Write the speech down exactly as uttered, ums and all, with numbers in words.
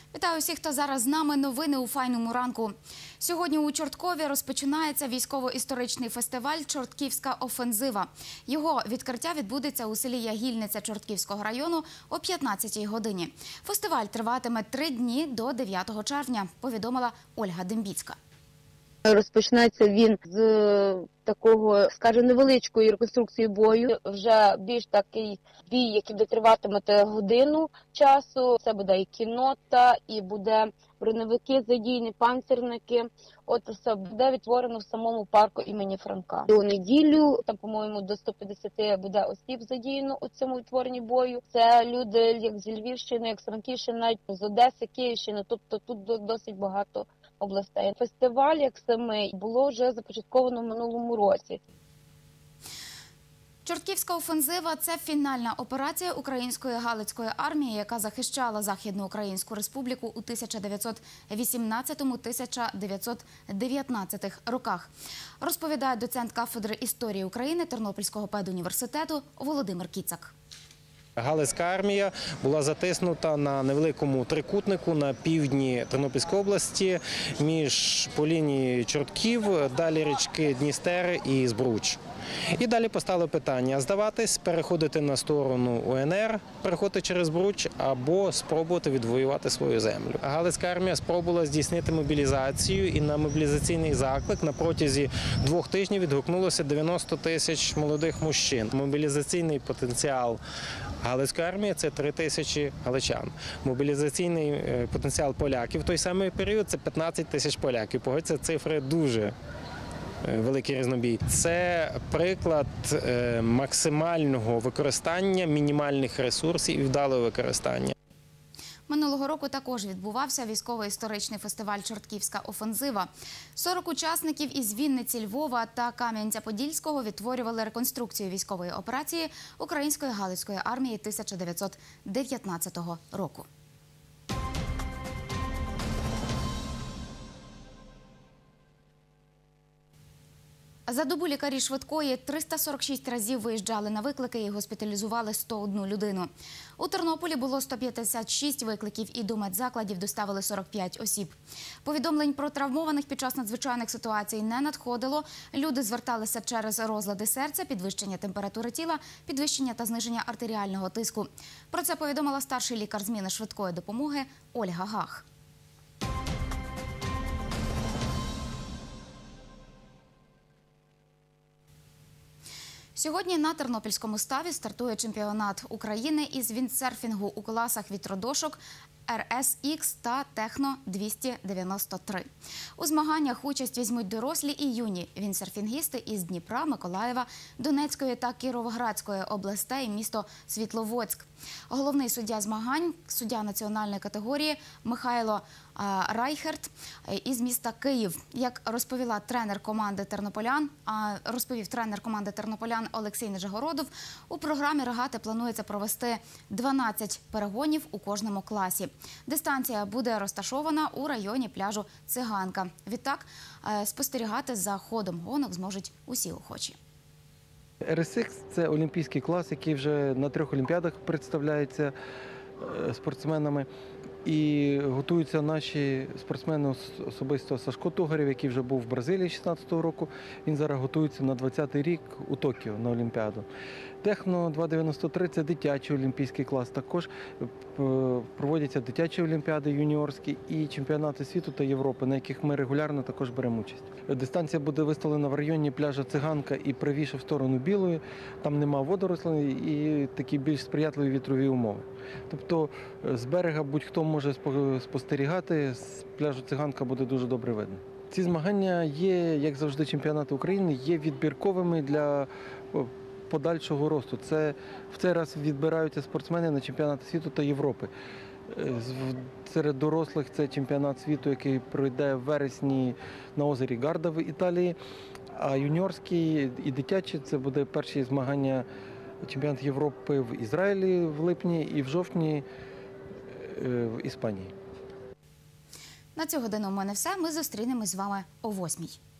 Вітаю всіх, хто зараз з нами. Новини у файному ранку. Сьогодні у Чорткові розпочинається військово-історичний фестиваль «Чортківська офензива». Його відкриття відбудеться у селі Ягільниця Чортківського району о п'ятнадцятій годині. Фестиваль триватиме три дні до дев'ятого червня, повідомила Ольга Дембіцька. Розпочнеться він з такого, скажімо, невеличкої реконструкції бою. Вже більш такий бій, який буде триватиме годину часу. Це буде і кіннота, і буде броневики, задійні, панцирники. От все буде відтворено в самому парку імені Франка. У неділю, там, по-моєму, до ста п'ятдесяти буде осіб задіяно у цьому відтворенні бою. Це люди як з Львівщини, як з Франківщини, навіть з Одеси, Київщини. Тобто тут досить багато областей. Фестиваль, як самий, було вже започатковано в минулому році. Чортківська офензива – це фінальна операція Української Галицької армії, яка захищала Західну Українську Республіку у тисяча дев'ятсот вісімнадцятому - тисяча дев'ятсот дев'ятнадцятих роках. Розповідає доцент кафедри історії України Тернопільського педуніверситету Володимир Кіцак. Галицька армія була затиснута на невеликому трикутнику на півдні Тернопільської області між по лінії Чортків, далі річки Дністер і Збруч. І далі постало питання – здаватись, переходити на сторону УНР, переходити через Збруч або спробувати відвоювати свою землю. Галицька армія спробувала здійснити мобілізацію, і на мобілізаційний заклик на протязі двох тижнів відгукнулося дев'яносто тисяч молодих мужчин. Мобілізаційний потенціал Галицької армії – це три тисячі галичан. Мобілізаційний потенціал поляків в той самий період – це п'ятнадцять тисяч поляків. Погодьте, цифри дуже великий різнобій. Це приклад максимального використання мінімальних ресурсів і вдалого використання. Минулого року також відбувався військово-історичний фестиваль «Чортківська офензива». сорок учасників із Вінниці, Львова та Кам'янця-Подільського відтворювали реконструкцію військової операції Української Галицької армії тисяча дев'ятсот дев'ятнадцятого року. За добу лікарі швидкої триста сорок шість разів виїжджали на виклики і госпіталізували сто одну людину. У Тернополі було сто п'ятдесят шість викликів і до медзакладів доставили сорок п'ять осіб. Повідомлень про травмованих під час надзвичайних ситуацій не надходило. Люди зверталися через розлади серця, підвищення температури тіла, підвищення та зниження артеріального тиску. Про це повідомила старший лікар зміни швидкої допомоги Ольга Гах. Сьогодні на Тернопільському ставі стартує чемпіонат України із віндсерфінгу у класах вітродошок Р С Х та Техно двісті дев'яносто три. У змаганнях участь візьмуть дорослі і юні віндсерфінгісти із Дніпра, Миколаєва, Донецької та Кіровоградської областей, місто Світловодськ. Головний суддя змагань, суддя національної категорії Михайло Райхерт із міста Київ. Як розповіла тренер команди тернополян, розповів тренер команди тернополян Олексій Нижегородов, у програмі регати планується провести дванадцять перегонів у кожному класі. Дистанція буде розташована у районі пляжу Циганка. Відтак, спостерігати за ходом гонок зможуть усі охочі. Р С Х – це олімпійський клас, який вже на трьох олімпіадах представляється спортсменами. І готуються наші спортсмени, особисто Сашко Тугарєв, який вже був в Бразилії шістнадцятого року. Він зараз готується на двадцятий рік у Токіо на Олімпіаду. Техно двісті дев'яносто три – це дитячий олімпійський клас. Також проводяться дитячі олімпіади юніорські і чемпіонати світу та Європи, на яких ми регулярно також беремо участь. Дистанція буде виставлена в районі пляжа Циганка і правіше в сторону Білої. Там нема водорослей і такі більш сприятливі вітрові умови. Тобто з берега будь-хто може спостерігати, з пляжу Циганка буде дуже добре видно. Ці змагання є, як завжди, чемпіонати України, є відбірковими для подальшого росту. Це в цей раз відбираються спортсмени на чемпіонати світу та Європи. Серед дорослих це чемпіонат світу, який пройде в вересні на озері Гарда в Італії, а юніорські і дитячі – це буде перші змагання чемпіонат Європи в Ізраїлі в липні і в жовтні в Іспанії. На цю годину у мене все. Ми зустрінемось з вами о восьмій.